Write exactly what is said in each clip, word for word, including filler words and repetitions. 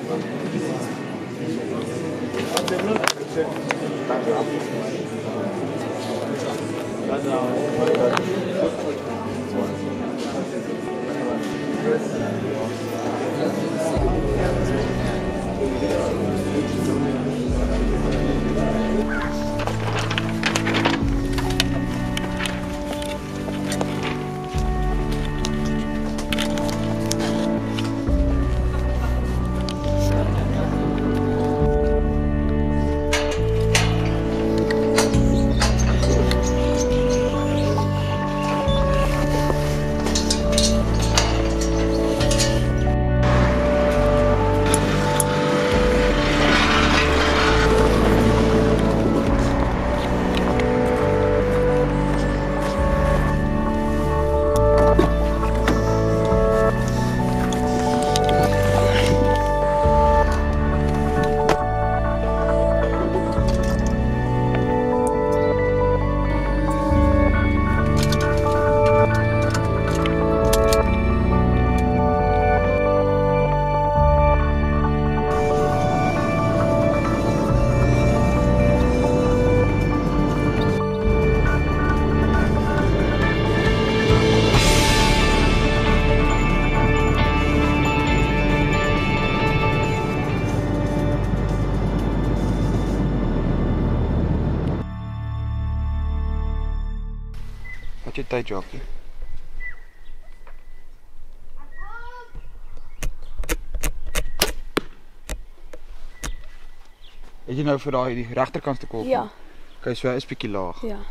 Wat je tijd, Jockey? Het jy nou vir daai die regterkant te koop? Ja. Okay, so is bietjie laag. Ja.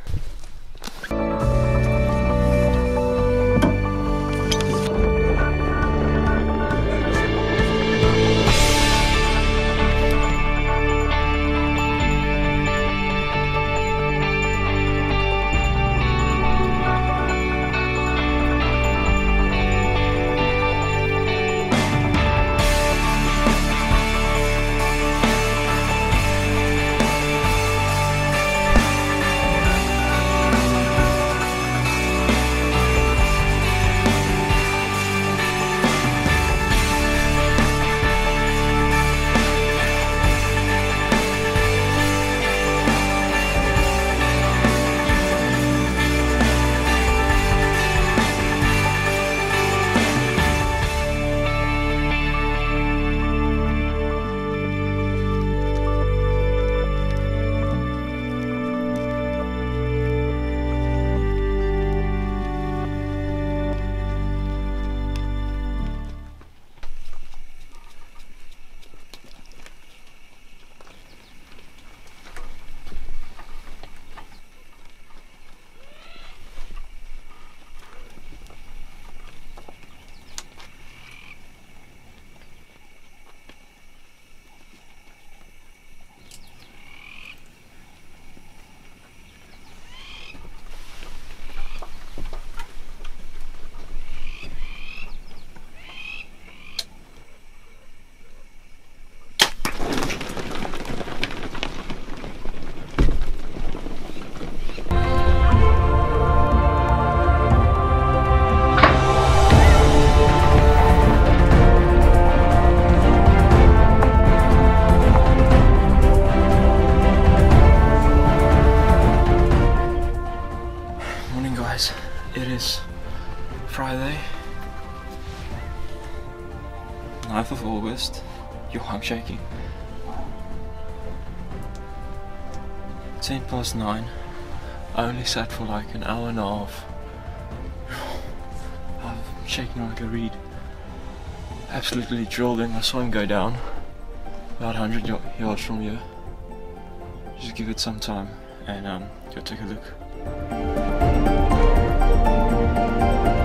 It is Friday, ninth of August. Yo, I'm shaking. ten past nine. I only sat for like an hour and a half. I'm shaking like a reed. Absolutely drilling. I saw him go down about one hundred yards from here. Just give it some time and um, go take a look.